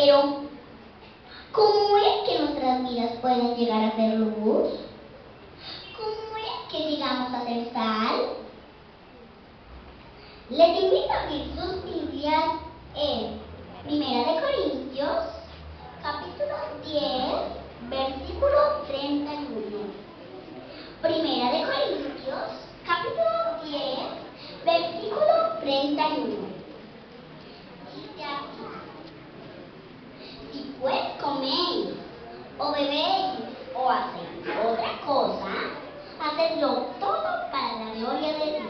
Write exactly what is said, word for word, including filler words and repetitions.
Pero, ¿cómo es que nuestras vidas pueden llegar a ser luz? ¿Cómo es que llegamos a ser sal? Les invito a abrir sus Biblias en Primera de Corintios, capítulo diez, versículo treinta y uno. Primera de Corintios, capítulo diez, versículo treinta y uno. Dice así: si pues coméis, o bebéis, o hacéis otra cosa, hacedlo todo para la gloria de Dios.